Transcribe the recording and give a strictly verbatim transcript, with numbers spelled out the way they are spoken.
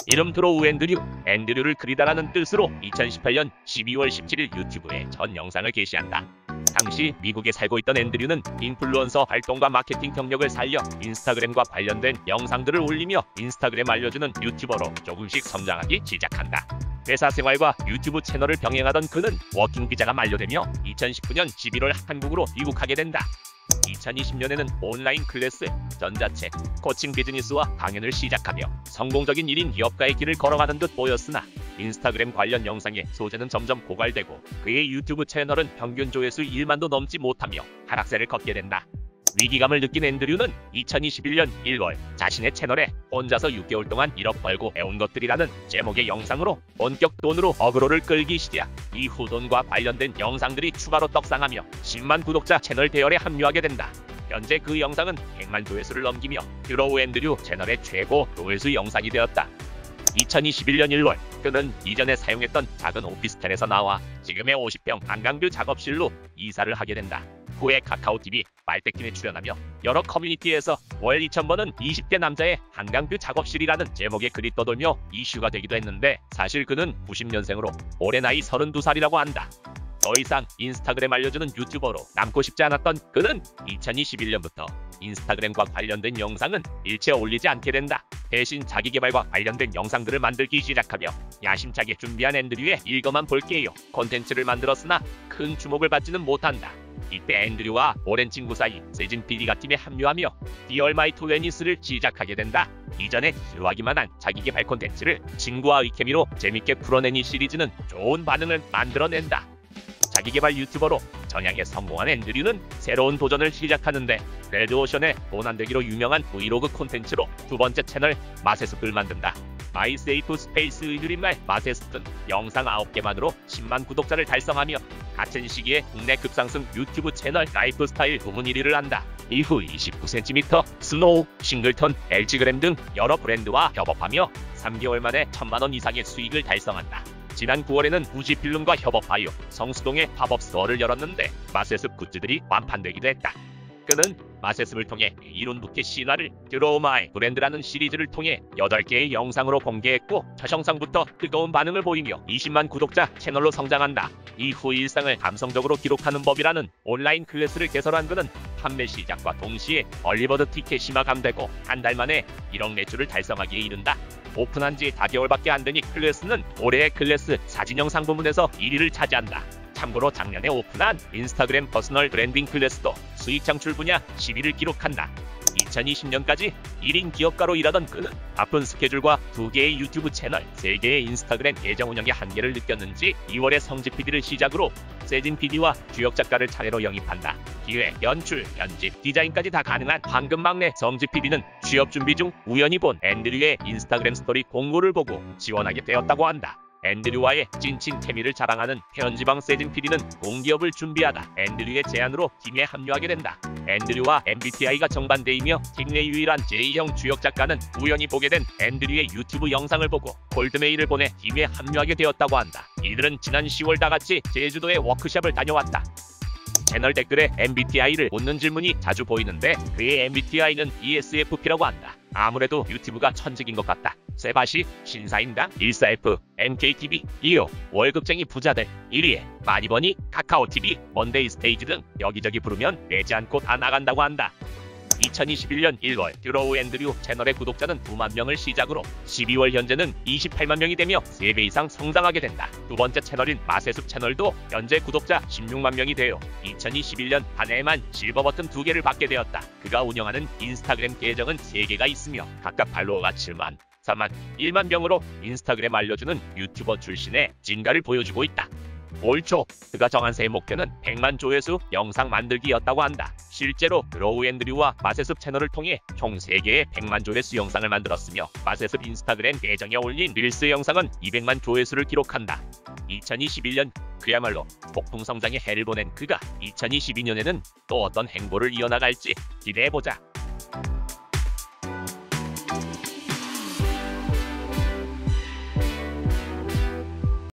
이름 드로우 앤드류, 앤드류를 그리다라는 뜻으로 이천십팔 년 십이월 십칠일 유튜브에 첫 영상을 게시한다. 당시 미국에 살고 있던 앤드류는 인플루언서 활동과 마케팅 경력을 살려 인스타그램과 관련된 영상들을 올리며 인스타그램 알려주는 유튜버로 조금씩 성장하기 시작한다. 회사 생활과 유튜브 채널을 병행하던 그는 워킹 비자가 만료되며 이천십구 년 십일월 한국으로 귀국하게 된다. 이천이십 년에는 온라인 클래스, 전자책, 코칭 비즈니스와 강연을 시작하며 성공적인 일 인 기업가의 길을 걸어가는 듯 보였으나 인스타그램 관련 영상의 소재는 점점 고갈되고 그의 유튜브 채널은 평균 조회수 일만도 넘지 못하며 하락세를 걷게 된다. 위기감을 느낀 앤드류는 이천이십일 년 일월 자신의 채널에 혼자서 육 개월 동안 일억 벌고 해온 것들이라는 제목의 영상으로 본격 돈으로 어그로를 끌기 시작. 이후 돈과 관련된 영상들이 추가로 떡상하며 십만 구독자 채널 대열에 합류하게 된다. 현재 그 영상은 백만 조회수를 넘기며 드로우 앤드류 채널의 최고 조회수 영상이 되었다. 이천이십일 년 일월 그는 이전에 사용했던 작은 오피스텔에서 나와 지금의 오십 평 한강뷰 작업실로 이사를 하게 된다. 후에 카카오티비, 말대킴에 출연하며 여러 커뮤니티에서 월 이천 번은 이십 대 남자의 한강뷰 작업실이라는 제목의 글이 떠돌며 이슈가 되기도 했는데 사실 그는 구십 년생으로 올해 나이 서른두 살이라고 한다. 더 이상 인스타그램 알려주는 유튜버로 남고 싶지 않았던 그는 이천이십일 년부터 인스타그램과 관련된 영상은 일체 올리지 않게 된다. 대신 자기개발과 관련된 영상들을 만들기 시작하며 야심차게 준비한 앤드류의 읽어만 볼게요 콘텐츠를 만들었으나 큰 주목을 받지는 못한다. 이때 앤드류와 오랜 친구 사이 세진 피디가 팀에 합류하며 디얼 마이 투웨니스를 시작하게 된다. 이전에 실화기만 한 자기개발 콘텐츠를 친구와의 케미로 재밌게 풀어낸 이 시리즈는 좋은 반응을 만들어낸다. 자기개발 유튜버로 전향에 성공한 앤드류는 새로운 도전을 시작하는데 레드오션의 돈 안되기로 유명한 브이로그 콘텐츠로 두 번째 채널 마세숲을 만든다. 마이 세이프 스페이스 의드림말 마세숲은 영상 아홉 개만으로 십만 구독자를 달성하며 같은 시기에 국내 급상승 유튜브 채널 라이프스타일 부문 일 위를 한다. 이후 이십구 센티미터, 스노우, 싱글턴, 엘지그램 등 여러 브랜드와 협업하며 삼 개월 만에 천만 원 이상의 수익을 달성한다. 지난 구월에는 우지필름과 협업하여 성수동에 팝업 스토어를 열었는데 마세습 굿즈들이 완판되기도 했다. 그는 마세습을 통해 이룬 부캐 신화를 드로우 마이 브랜드라는 시리즈를 통해 여덟 개의 영상으로 공개했고 첫 영상부터 뜨거운 반응을 보이며 이십만 구독자 채널로 성장한다. 이후 일상을 감성적으로 기록하는 법이라는 온라인 클래스를 개설한 그는 판매 시작과 동시에 얼리버드 티켓이 마감되고 한 달 만에 일억 매출을 달성하기에 이른다. 오픈한 지 사 개월밖에 안 되니 클래스는 올해의 클래스 사진 영상 부문에서 일 위를 차지한다. 참고로 작년에 오픈한 인스타그램 퍼스널 브랜딩 클래스도 수익 창출 분야 십 위를 기록한다. 이천이십 년까지 일 인 기업가로 일하던 그는 바쁜 스케줄과 두 개의 유튜브 채널, 세 개의 인스타그램 계정 운영의 한계를 느꼈는지 이월에 성지 피디를 시작으로 세진 피디와 주역 작가를 차례로 영입한다. 기획, 연출, 편집, 디자인까지 다 가능한 황금 막내 성지 피디는 취업 준비 중 우연히 본 앤드류의 인스타그램 스토리 공고를 보고 지원하게 되었다고 한다. 앤드류와의 찐친 케미를 자랑하는 편지방 세진 피디는 공기업을 준비하다 앤드류의 제안으로 팀에 합류하게 된다. 앤드류와 엠비티아이가 정반대이며 팀 내 유일한 제이형 주역 작가는 우연히 보게 된 앤드류의 유튜브 영상을 보고 골드메일을 보내 팀에 합류하게 되었다고 한다. 이들은 지난 시월 다같이 제주도에 워크숍을 다녀왔다. 채널 댓글에 엠비티아이를 묻는 질문이 자주 보이는데 그의 엠비티아이는 이에스에프피라고 한다. 아무래도 유튜브가 천직인 것 같다. 세바시, 신사임당, 일사에프, 엠케이티비, 이오, 월급쟁이 부자들, 일 위에 마니버니, 카카오티비, 먼데이 스테이지 등 여기저기 부르면 내지 않고 다 나간다고 한다. 이천이십일 년 일월 드로우 앤드류 채널의 구독자는 구만 명을 시작으로 십이월 현재는 이십팔만 명이 되며 세 배 이상 성장하게 된다. 두 번째 채널인 마세숲 채널도 현재 구독자 십육만 명이 되어 이천이십일 년 한 해에만 실버 버튼 두 개를 받게 되었다. 그가 운영하는 인스타그램 계정은 세 개가 있으며 각각 팔로워가 칠만, 사만, 일만 명으로 인스타그램 알려주는 유튜버 출신의 진가를 보여주고 있다. 올 초 그가 정한 새 목표는 백만 조회수 영상 만들기였다고 한다. 실제로 드로우 앤드류와 마세습 채널을 통해 총 세 개의 백만 조회수 영상을 만들었으며 마세습 인스타그램 계정에 올린 릴스 영상은 이백만 조회수를 기록한다. 이천이십일 년 그야말로 폭풍 성장의 해를 보낸 그가 이천이십이 년에는 또 어떤 행보를 이어나갈지 기대해보자.